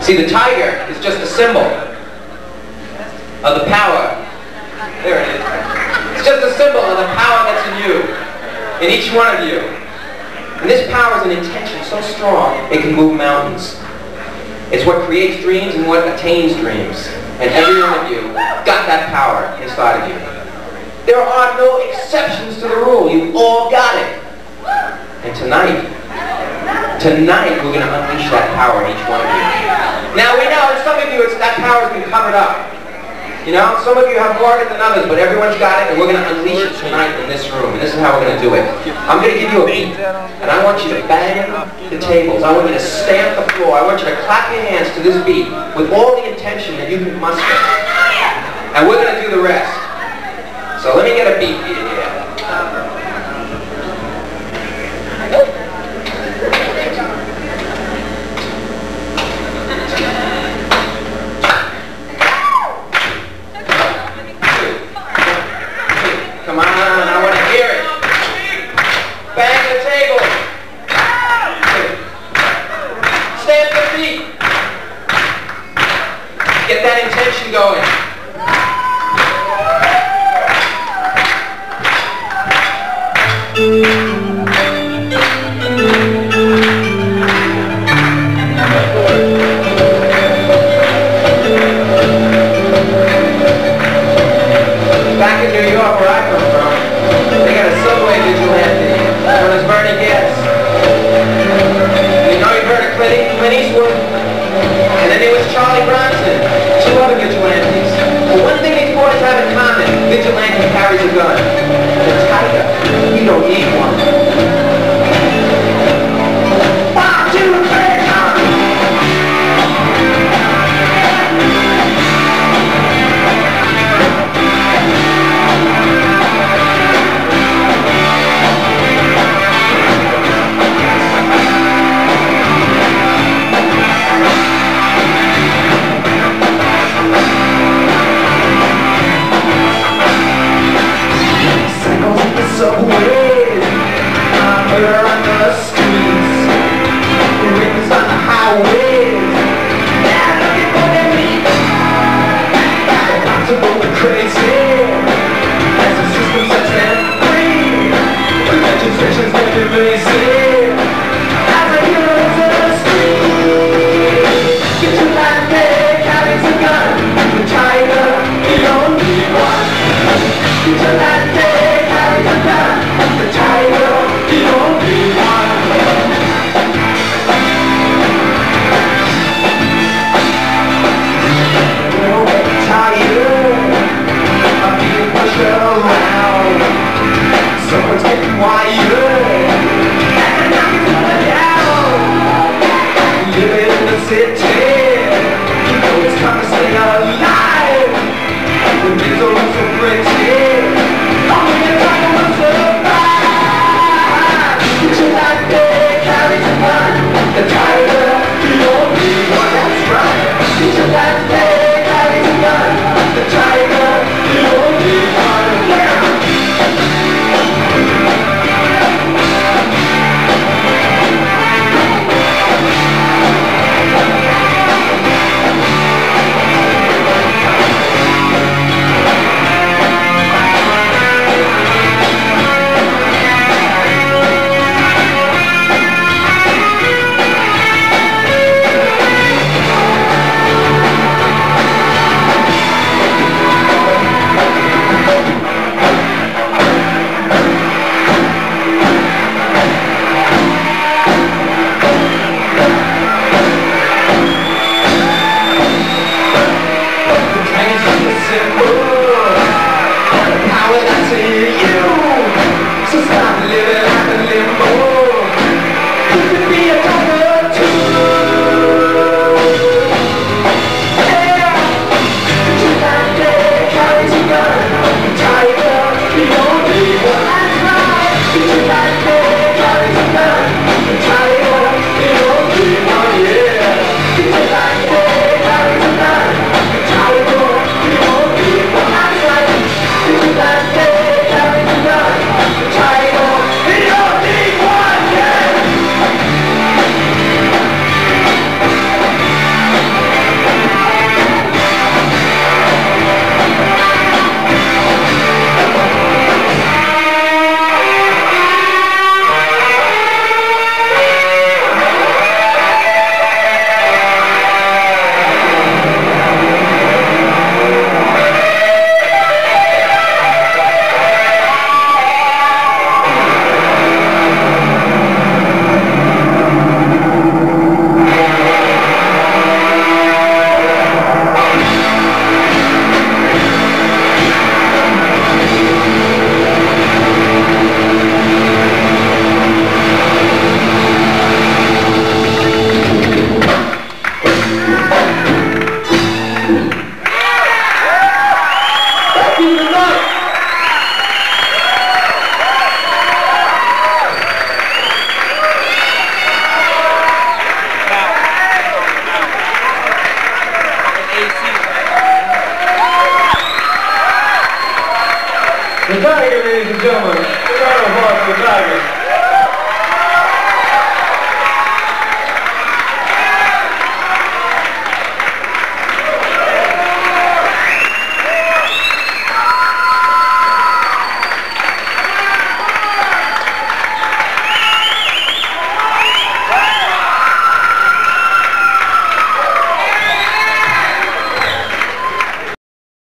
See, the tiger is just a symbol of the power. There it is. It's just a symbol of the power that's in you, in each one of you. And this power is an intention so strong, it can move mountains. It's what creates dreams and what attains dreams. And every one of you got that power inside of you. There are no exceptions to the rule. You've all got it. And tonight we're going to unleash that power in each one of you. Now we know, in some of you, that power has been covered up. You know, some of you have more of it than others, but everyone's got it, and we're going to unleash it tonight in this room. And this is how we're going to do it. I'm going to give you a beat, and I want you to bang the tables. I want you to stamp the floor. I want you to clap your hands to this beat with all the intention that you can muster. And we're going to do the rest. So let me get a beat for you here. Come on, I want to hear it. Bang the table. Stamp the feet. Get that intention going. Back in New York, where I come from, they got a subway vigilante known as Bernie Getz. You know, you've heard of Clint Eastwood? And then there was Charlie Bronson, two other vigilantes. But one thing these boys have in common, vigilante carries a gun. The tiger, you don't need one. 1, 2, 3, subways, murder on the streets, rings on the highways, they're looking for their meat. They're about to go crazy as the system sets them free. The legislation's getting lazy as the heroes in the street. Vigilante carries a gun, the tiger, the only one. Vigilante carries a gun, the tiger, the only one. We're getting tired of being pushed around. Someone's getting wired, and the knock is coming down. Living in the city, you know it's time to stay alive. When things are all so pretty, the tiger, the only one that's right. Vigilante carries a gun. The tiger, the only one. Yeah. ladies and gentlemen.